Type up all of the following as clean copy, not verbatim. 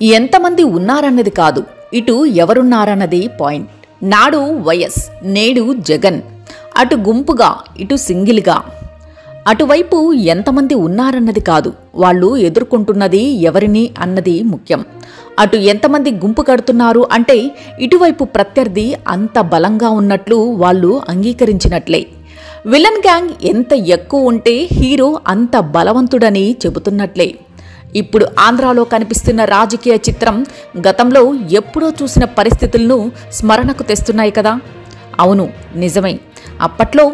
ఎంతమంది ఉన్నారన్నది కాదు, ఇటు ఎవరున్నారన్నది పాయింట్. నాడు వైఎస్, నేడు జగన్. అటు గుంపుగా, ఇటు సింగిల్గా. అటువైపు ఎంతమంది ఉన్నారన్నది కాదు, వాళ్ళు ఎదుర్కొంటున్నది ఎవరిని అన్నది ముఖ్యం. అటు ఎంతమంది గుంపు కడుతున్నారు అంటే ఇటువైపు ప్రత్యర్థి అంత బలంగా ఉన్నట్లు వాళ్ళు అంగీకరించినట్లే. విలన్ గ్యాంగ్ ఎంత ఎక్కువ ఉంటే హీరో అంత బలవంతుడని చెబుతున్నట్లే. ఇప్పుడు ఆంధ్రాలో కనిపిస్తున్న రాజకీయ చిత్రం గతంలో ఎప్పుడో చూసిన పరిస్థితులను స్మరణకు తెస్తున్నాయి కదా. అవును, నిజమే. అప్పట్లో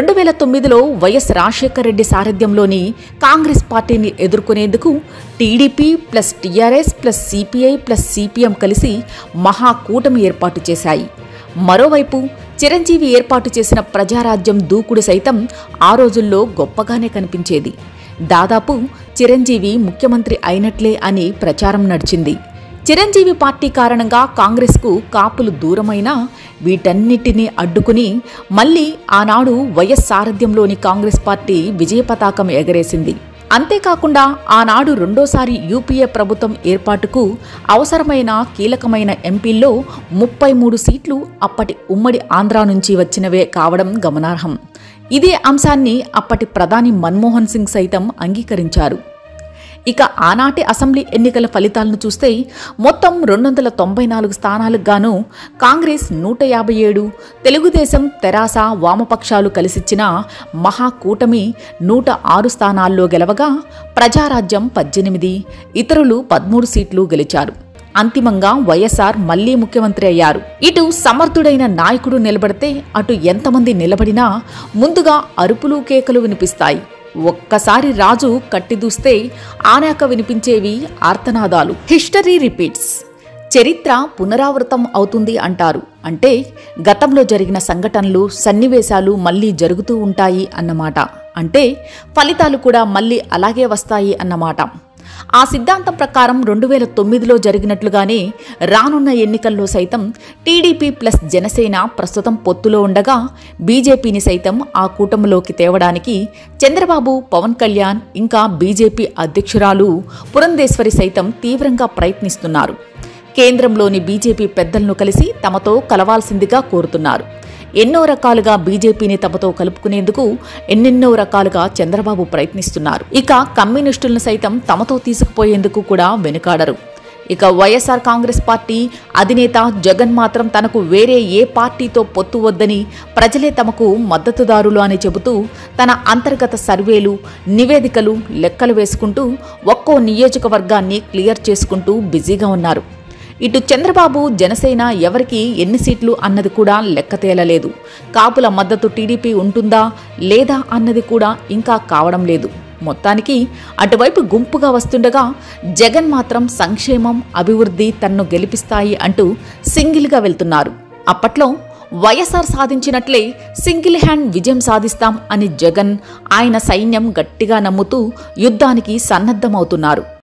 2009లో వైఎస్ రాజశేఖర రెడ్డి సారథ్యంలోని కాంగ్రెస్ పార్టీని ఎదుర్కొనేందుకు TDP plus TRS plus CPI plus CPM కలిసి మహాకూటమి ఏర్పాటు చేశాయి. మరోవైపు చిరంజీవి ఏర్పాటు చేసిన ప్రజారాజ్యం దూకుడు సైతం ఆ రోజుల్లో గొప్పగానే కనిపించేది. దాదాపు చిరంజీవి ముఖ్యమంత్రి అయినట్లే అని ప్రచారం నడిచింది. చిరంజీవి పార్టీ కారణంగా కాంగ్రెస్కు కాపులు దూరమైనా వీటన్నిటినీ అడ్డుకుని మళ్లీ ఆనాడు వైఎస్ సారథ్యంలోని కాంగ్రెస్ పార్టీ విజయపతాకం ఎగరేసింది. అంతేకాకుండా ఆనాడు రెండోసారి యూపీఏ ప్రభుత్వం ఏర్పాటుకు అవసరమైన కీలకమైన ఎంపీల్లో 33 సీట్లు అప్పటి ఉమ్మడి ఆంధ్రా నుంచి వచ్చినవే కావడం గమనార్హం. ఇదే అంశాన్ని అప్పటి ప్రధాని మన్మోహన్ సింగ్ సైతం అంగీకరించారు. ఇక ఆనాటి అసెంబ్లీ ఎన్నికల ఫలితాలను చూస్తే మొత్తం 294 స్థానాలకు గాను కాంగ్రెస్ 157, తెలుగుదేశం, తెరాస, వామపక్షాలు కలిసిచ్చిన మహాకూటమి 106 స్థానాల్లో గెలవగా ప్రజారాజ్యం 18, ఇతరులు 13 సీట్లు గెలిచారు. అంతిమంగా వైఎస్ఆర్ మళ్లీ ముఖ్యమంత్రి అయ్యారు. ఇటు సమర్థుడైన నాయకుడు నిలబడితే అటు ఎంతమంది నిలబడినా ముందుగా అరుపులు కేకలు వినిపిస్తాయి. ఒక్కసారి రాజు కట్టిదూస్తే ఆనాక వినిపించేవి ఆర్తనాదాలు. History repeats. చరిత్ర పునరావృతం అవుతుంది అంటారు. అంటే గతంలో జరిగిన సంఘటనలు, సన్నివేశాలు మళ్లీ జరుగుతూ ఉంటాయి అన్నమాట. అంటే ఫలితాలు కూడా మళ్లీ అలాగే వస్తాయి అన్నమాట. ఆ సిద్ధాంతం ప్రకారం 2009లో జరిగినట్లుగానే రానున్న ఎన్నికల్లో సైతం టీడీపీ ప్లస్ జనసేన ప్రస్తుతం పొత్తులో ఉండగా బీజేపీని సైతం ఆ కూటమిలోకి తేవడానికి చంద్రబాబు, పవన్ కళ్యాణ్ ఇంకా బీజేపీ అధ్యక్షురాలు పురంధేశ్వరి సైతం తీవ్రంగా ప్రయత్నిస్తున్నారు. కేంద్రంలోని బీజేపీ పెద్దలను కలిసి తమతో కలవాల్సిందిగా కోరుతున్నారు. ఎన్నో రకాలుగా బీజేపీని తమతో కలుపుకునేందుకు ఎన్నెన్నో రకాలుగా చంద్రబాబు ప్రయత్నిస్తున్నారు. ఇక కమ్యూనిస్టులను సైతం తమతో తీసుకుపోయేందుకు కూడా వెనుకాడరు. ఇక వైఎస్ఆర్ కాంగ్రెస్ పార్టీ అధినేత జగన్ మాత్రం తనకు వేరే ఏ పార్టీతో పొత్తు వద్దని, ప్రజలే తమకు మద్దతుదారులు అని చెబుతూ తన అంతర్గత సర్వేలు, నివేదికలు, లెక్కలు వేసుకుంటూ ఒక్కో నియోజకవర్గాన్ని క్లియర్ చేసుకుంటూ బిజీగా ఉన్నారు. ఇటు చంద్రబాబు, జనసేన ఎవరికి ఎన్ని సీట్లు అన్నది కూడా లెక్క తేలలేదు. కాపుల మద్దతు టీడీపీ ఉంటుందా లేదా అన్నది కూడా ఇంకా కావడం లేదు. మొత్తానికి అటువైపు గుంపుగా వస్తుండగా జగన్ మాత్రం సంక్షేమం, అభివృద్ధి తన్ను గెలిపిస్తాయి అంటూ సింగిల్గా వెళ్తున్నారు. అప్పట్లో వైఎస్ఆర్ సాధించినట్లే సింగిల్ హ్యాండ్ విజయం సాధిస్తాం అని జగన్, ఆయన సైన్యం గట్టిగా నమ్ముతూ యుద్ధానికి సన్నద్ధమవుతున్నారు.